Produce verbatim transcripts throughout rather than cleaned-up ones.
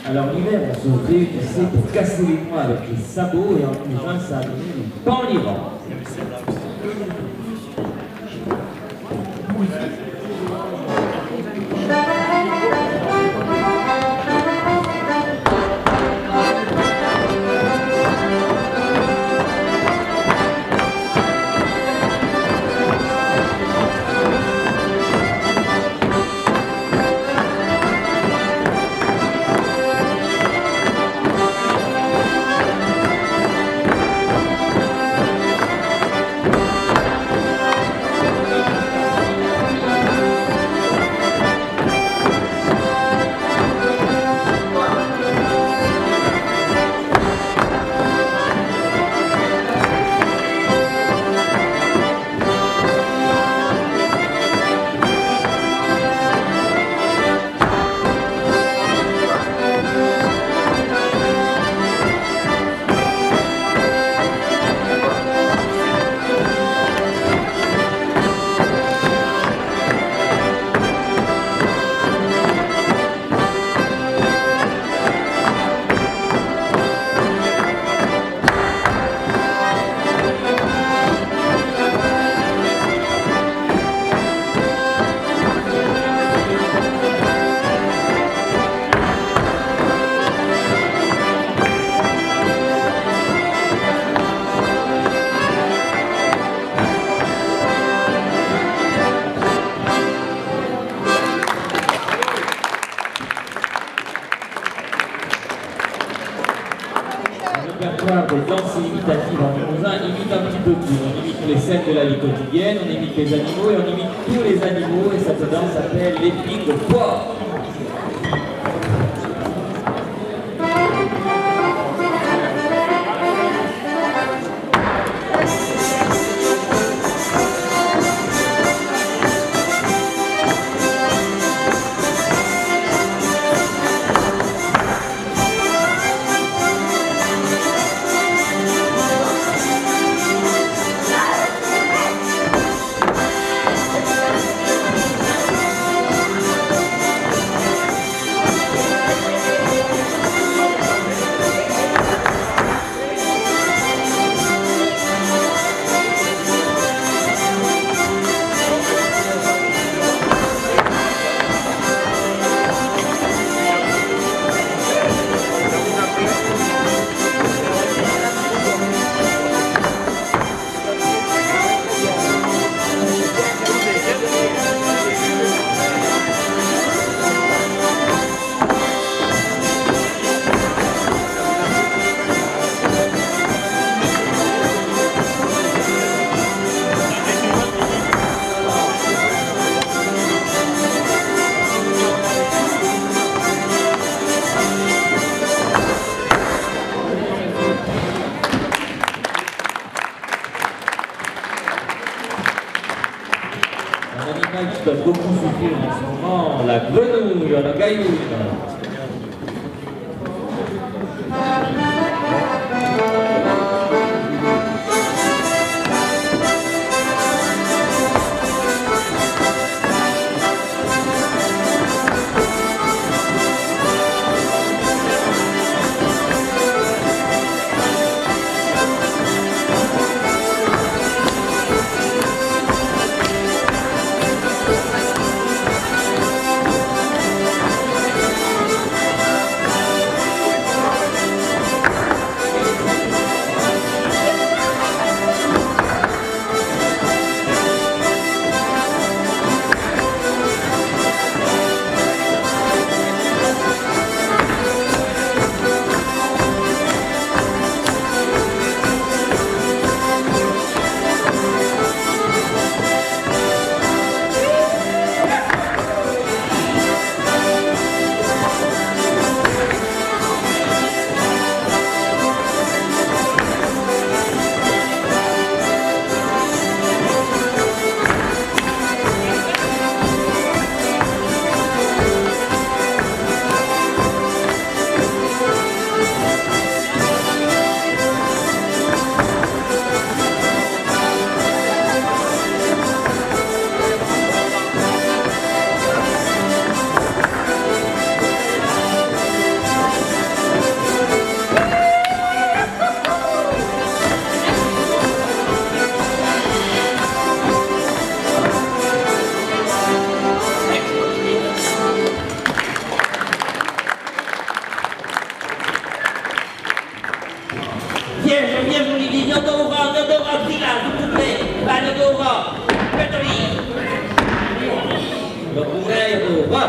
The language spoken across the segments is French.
Alors l'hiver, on se réunissait pour casser les noix avec les sabots et en juin, ça a donné du pain en Iran. Des danses imitatives en Limousin, on imite un petit peu tout. On imite les scènes de la vie quotidienne, on imite les animaux et on imite tous les animaux. Et cette danse s'appelle l'épique au porc. Qui doit beaucoup souffrir en ce moment, la grenouille, la gaillouille. viens, je viens, je vous dis, Nodora, Nodora, Frila, s'il vous plaît. Va, Nodora. Pétoli. Nodora, Nodora.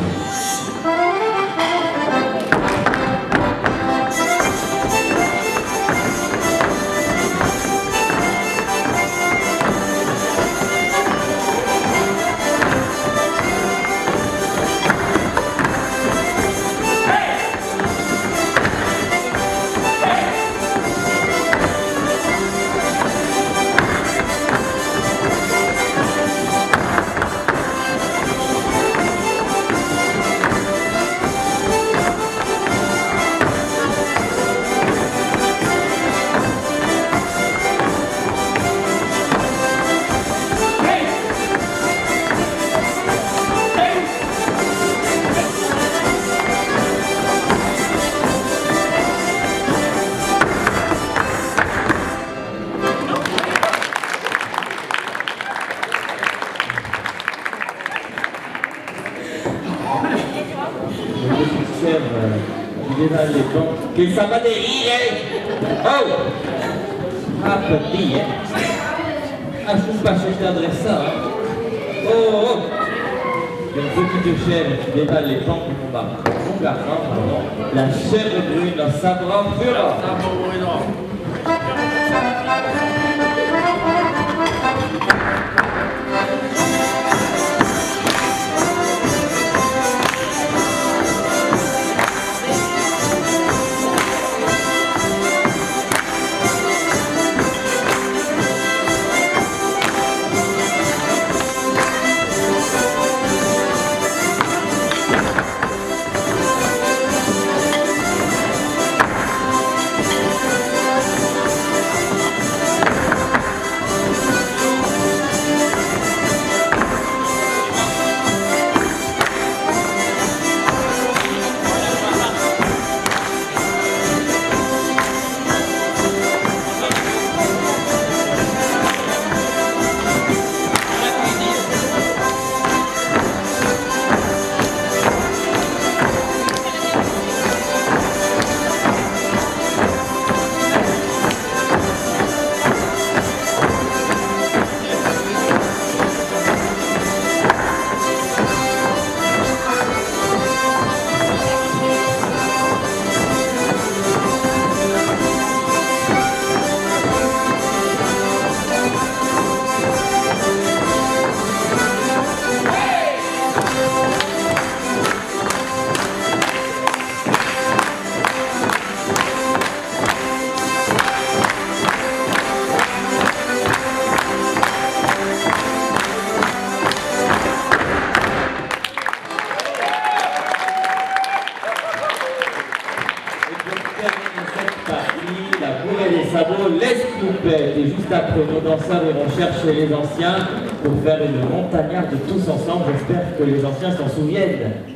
Che stava di rire! Oh! Ah, petit, hein? Ah, je ne suis pas chercher d'adresse ça, hein? Oh, oh! Une petite chèvre qui dévale les pans de mon bar. Mon garçon, pardon. La chèvre brune, la sabre fureur. Et juste après, nos danseurs iront chercher les anciens pour faire une montagnarde tous ensemble. J'espère que les anciens s'en souviennent.